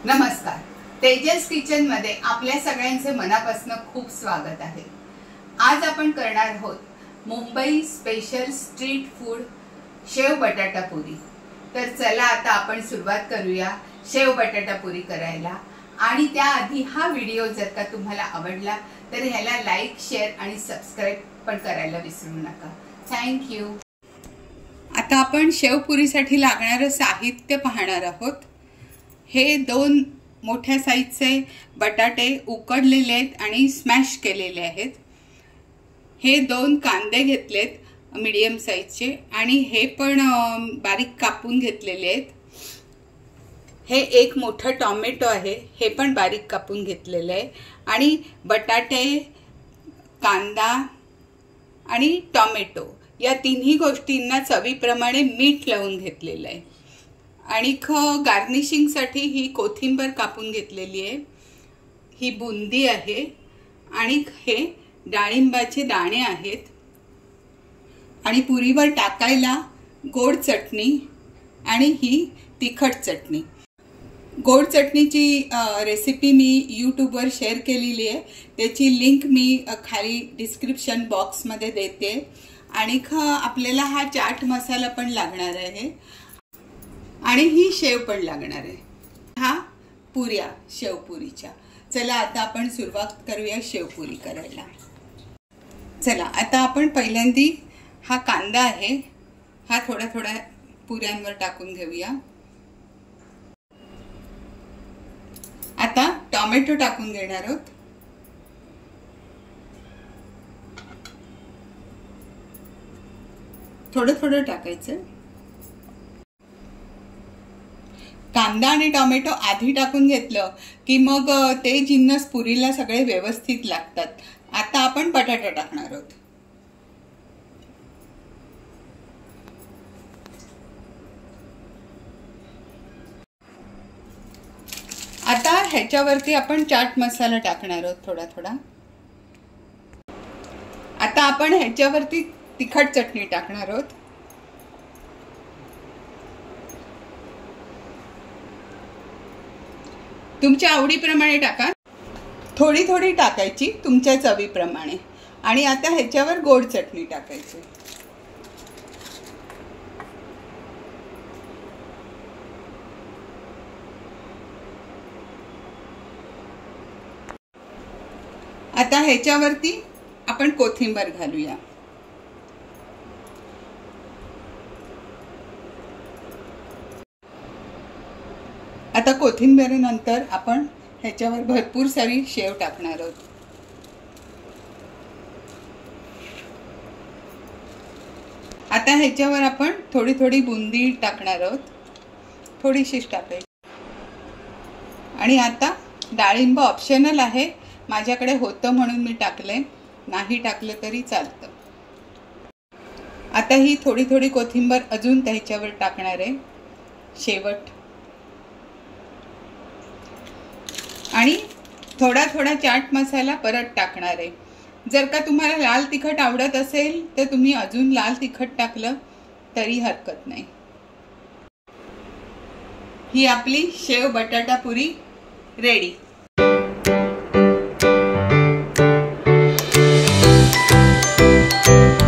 नमस्कार, तेजस किचन मध्ये आपल्या सगळ्यांचे मनापासून खूप स्वागत आहे। आज आपण करणार आहोत Mumbai special street food sev batata puri. तर चला आता आपण सुरुवात करूया शेव बटाटा पुरी करायला। आणि त्याआधी हा व्हिडिओ जर का तुम्हाला आवडला तर ह्याला लाईक, शेअर आणि सबस्क्राइब पण करायला विसरू नका। Thank you. आता आपण शेव पुरीसाठी लागणारे साहित्य पाहणार आहोत। हे दोन मोठ्या साईजचे बटाटे उकडलेले आहेत आणि स्मॅश केलेले आहेत। हे दोन कांदे घेतलेत मीडियम साईजचे आणि हे पण बारीक कापून घेतलेले आहेत। हे एक मोठा टोमॅटो आहे, हे पण बारीक कापून घेतलेले आहे। आणि बटाटे, कांदा आणि टोमॅटो या तिन्ही गोष्टींना चवीप्रमाणे मीठ लावून घेतलेले आहे। आणि गार्निशिंग साठी ही कोथिंबीर कापून घेतलेली आहे। ही बुंदी आहे आणि हे डाळिंबाचे दाणे आहेत। आणि पुरीवर टाकायला गोड चटणी आणि ही तिखट चटणी। गोड चटणीची रेसिपी मी यूट्यूबवर शेअर केलेली आहे, त्याची लिंक मी खाली डिस्क्रिप्शन बॉक्स मध्ये देते। आणि आपल्याला हा चाट मसाला पण लागणार आहे आणि ही शेव पण लागणार आहे। हा पुऱ्या शेवपुरीच्या। चला आता आपण सुरुवात करूया शेवपुरी करायला। चला आता आपण पहिल्यांदी हा कांदा आहे हा थोडा थोडा पुऱ्यांवर टाकून घेऊया। आता टोमॅटो टाकून घेणार आहोत। थोडं थोडं टाकायचं। कांदा आणि टोमॅटो आधी टाकून घेतलं की मग ते जिन्नस पुरीला सगळे व्यवस्थित लागतात। आता आपण बटाटा टाकणार आहोत। आता ह्याच्यावरती आपण चाट मसाला टाकणार आहोत थोडा थोडा। आता आपण ह्याच्यावरती तिखट चटणी टाकणार आहोत। तुमच्या आवडीप्रमाणे टाका, थोडी थोडी टाकायची तुमच्या चवीप्रमाणे। आणि आता ह्याच्यावर गोड चटणी टाकायची। आता ह्याच्यावरती आपण कोथिंबीर घालूया। आता कोथिंबीरीनंतर आपण ह्याच्यावर भरपूर सारी शेव टाकणार आहोत। आता ह्याच्यावर आपण थोडी थोडी बुंदी टाकणार आहोत, थोडीशीच टाकायची। आणि आता डाळिंब ऑप्शनल आहे, माझ्याकडे होतं म्हणून मी टाकले, नाही टाकलं तरी चालतं। आता ही थोडी थोडी कोथिंबीर अजून त्याच्यावर टाकणार आहे शेवट। आणि थोडा थोडा चाट मसाला परत टाकणार आहे। जर का तुम्हाला लाल तिखट आवडत असेल तर तुम्ही अजून लाल तिखट टाकलं तरी हरकत नाही। ही आपली शेव बटाटा पुरी रेडी।